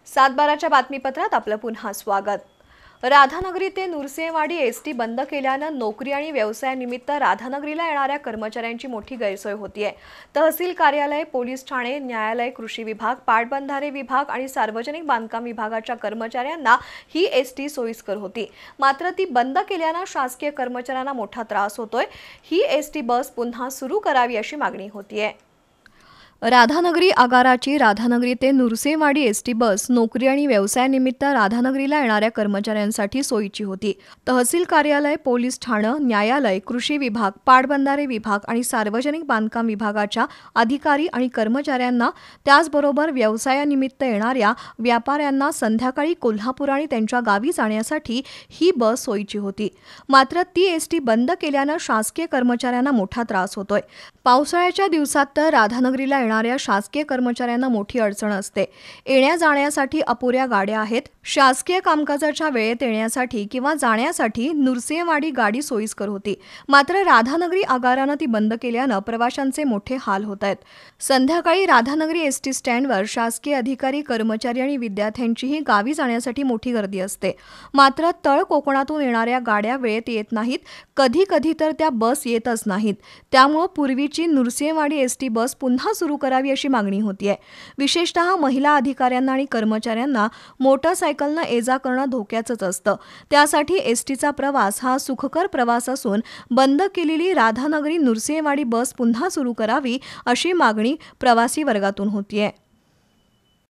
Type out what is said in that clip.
सातबाराच्या बातमीपत्रात आपलं पुन्हा स्वागत। राधानगरी ते नुरसेवाडी एसटी बंद केल्यानं नोकरी आणि व्यवसायानिमित्त राधानगरीला येणाऱ्या कर्मचाऱ्यांची मोठी गैरसोय होतीये। तहसील कार्यालय, पोलीस ठाणे, न्यायालय, कृषी विभाग, पाटबंधारे विभाग आणि सार्वजनिक बांधकाम विभागाच्या कर्मचाऱ्यांना ही एसटी सोयीस्कर होती। मात्र ती बंद केल्यानं शासकीय कर्मचाऱ्यांना मोठा त्रास होतोय। ही एसटी बस पुन्हा सुरू करावी अशी मागणी होतीये। राधानगरी आगाराची राधानगरी ते नुरसेवाडी एसटी बस नोकरी आणि व्यवसायानिमित्त राधानगरीला येणाऱ्या कर्मचाऱ्यांसाठी सोयीची होती। तहसील कार्यालय, पोलीस ठाणं, न्यायालय, कृषी विभाग, पाटबंधारे विभाग आणि सार्वजनिक बांधकाम विभागाच्या अधिकारी आणि कर्मचाऱ्यांना, त्याचबरोबर व्यवसायानिमित्त येणाऱ्या व्यापाऱ्यांना संध्याकाळी कोल्हापूर आणि त्यांच्या गावी जाण्यासाठी ही बस सोयीची होती। मात्र ती एसटी बंद केल्यानं शासकीय कर्मचाऱ्यांना मोठा त्रास होतोय। पावसाळ्याच्या दिवसात तर राधानगरीला येणाऱ्या शासकीय कर्मचाऱ्यांना मोठी अडचण असते। येण्या जाण्यासाठी अपुऱ्या गाड्या आहेत। शासकीय कामकाजाच्या वेळेत येण्यासाठी किंवा जाण्यासाठी नुरसेवाडी गाडी सोयीस्कर होती। मात्र राधानगरी आगारानं ती बंद केल्यानं प्रवाशांचे मोठे हाल होत आहेत। संध्याकाळी राधानगरी एसटी स्टँडवर शासकीय अधिकारी, कर्मचारी आणि विद्यार्थ्यांचीही गावी जाण्यासाठी मोठी गर्दी असते। मात्र तळ कोकणातून येणाऱ्या गाड्या वेळेत येत नाहीत, कधी कधी तर त्या बस येतच नाहीत। त्यामुळे पूर्वीची नुरसेवाडी एसटी बस पुन्हा सुरू करावी अशी मागणी होतीये। विशेषतः महिला अधिकाऱ्यांना आणि कर्मचाऱ्यांना मोटरसायकलनं ये-जा करणं धोक्याचंच असतं। त्यासाठी एसटीचा प्रवास हा सुखकर प्रवास असून बंद केलेली राधानगरी नुरसेवाडी बस पुन्हा सुरू करावी अशी मागणी प्रवासी वर्गातून होतीये।